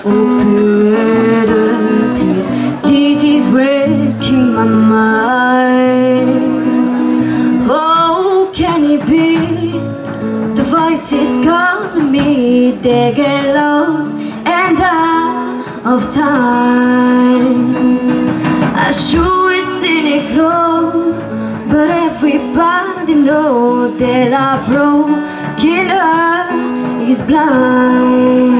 operator, please. This is wrecking my mind. Oh, can it be? The voices calling me, they get lost and out of time. I sure seen it glow, but everybody know that our broken heart is blind.